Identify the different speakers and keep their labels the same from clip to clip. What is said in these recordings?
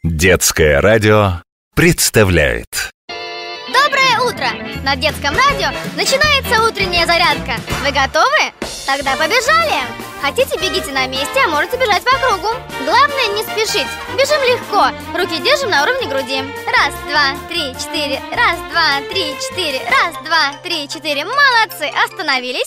Speaker 1: Детское радио представляет.
Speaker 2: Доброе утро! На детском радио начинается утренняя зарядка. Вы готовы? Тогда побежали! Хотите, бегите на месте, а можете бежать по кругу. Главное не спешить. Бежим легко. Руки держим на уровне груди. Раз, два, три, четыре. Раз, два, три, четыре. Раз, два, три, четыре. Молодцы! Остановились.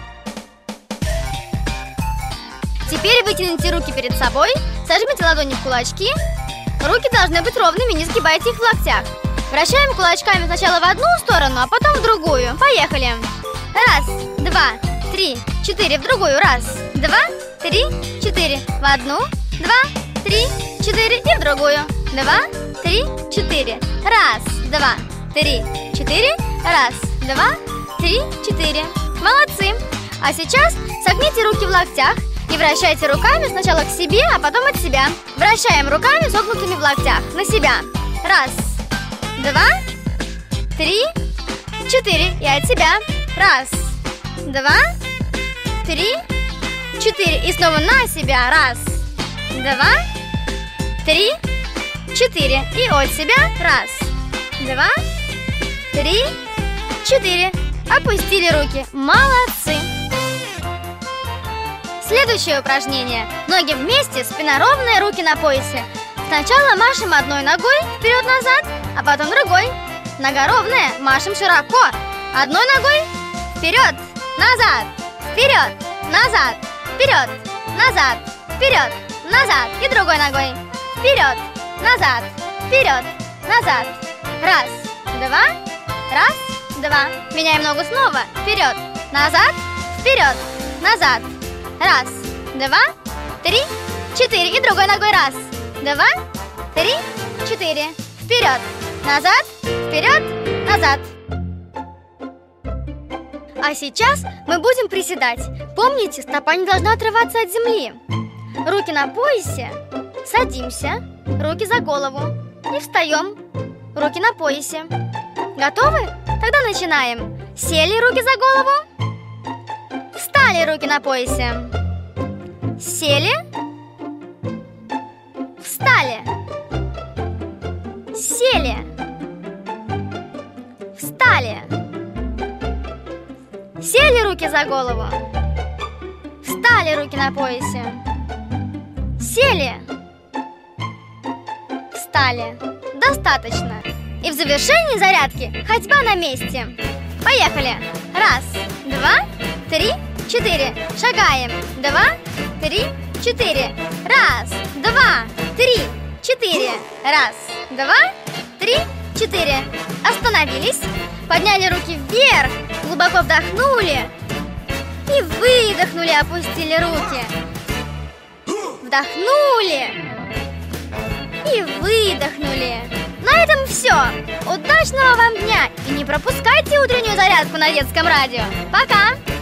Speaker 2: Теперь вытяните руки перед собой. Сожмите ладони в кулачки. Руки должны быть ровными, не сгибайте их в локтях. Вращаем кулачками сначала в одну сторону, а потом в другую. Поехали! Раз, два, три, четыре. В другую. Раз, два, три, четыре. В одну, два, три, четыре. И в другую. Два, три, четыре. Раз, два, три, четыре. Раз, два, три, четыре. Молодцы! А сейчас согните руки в локтях и вращайте руками сначала к себе, а потом от себя. Вращаем руками согнутыми в локтях. На себя. Раз, два, три, четыре. И от себя. Раз, два, три, четыре. И снова на себя. Раз, два, три, четыре. И от себя. Раз, два, три, четыре. Опустили руки. Молодцы! Следующее упражнение. Ноги вместе, спина ровная, руки на поясе. Сначала машем одной ногой вперед-назад, а потом другой. Нога ровная, машем широко. Одной ногой вперед, назад, вперед, назад, вперед, назад, вперед, назад. И другой ногой вперед, назад, вперед, назад. Раз, два, раз, два. Меняем ногу снова. Вперед, назад, вперед, назад. Раз, два, три, четыре. И другой ногой. Раз, два, три, четыре. Вперед, назад, вперед, назад. А сейчас мы будем приседать. Помните, стопа не должна отрываться от земли. Руки на поясе. Садимся. Руки за голову. И встаем. Руки на поясе. Готовы? Тогда начинаем. Сели, руки за голову. Встали, руки на поясе. Сели. Встали. Сели. Встали. Сели, руки за голову. Встали, руки на поясе. Сели. Встали. Достаточно. И в завершении зарядки ходьба на месте. Поехали. Раз, два, три, четыре. Шагаем. Два, три, четыре. Раз, два, три, четыре. Раз, два, три, четыре. Остановились. Подняли руки вверх. Глубоко вдохнули. И выдохнули, опустили руки. Вдохнули. И выдохнули. На этом все. Удачного вам дня. И не пропускайте утреннюю зарядку на детском радио. Пока!